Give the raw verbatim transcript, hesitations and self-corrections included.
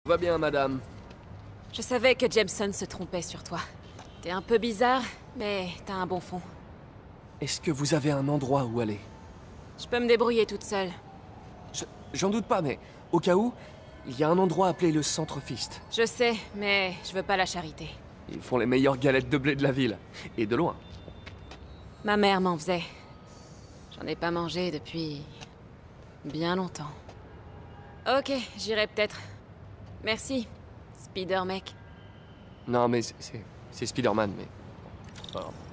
va bien, madame. Je savais que Jameson se trompait sur toi. T'es un peu bizarre, mais t'as un bon fond. Est-ce que vous avez un endroit où aller? Je peux me débrouiller toute seule. Je- J'en doute pas, mais au cas où, il y a un endroit appelé le Centre Fist. Je sais, mais je veux pas la charité. Ils font les meilleures galettes de blé de la ville. Et de loin. Ma mère m'en faisait. J'en ai pas mangé depuis... bien longtemps. Ok, j'irai peut-être. Merci, Spider-Mec. Non, mais c'est- c'est c'est Spider-Man, mais... alors,